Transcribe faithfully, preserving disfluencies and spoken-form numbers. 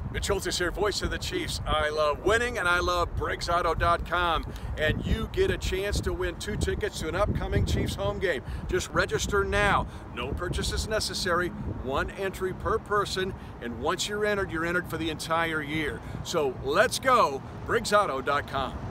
Mitch Holthus here, voice of the Chiefs. I love winning and I love Briggs Auto dot com, and you get a chance to win two tickets to an upcoming Chiefs home game. Just register now. No purchases necessary, one entry per person, and once you're entered, you're entered for the entire year. So let's go, Briggs Auto dot com.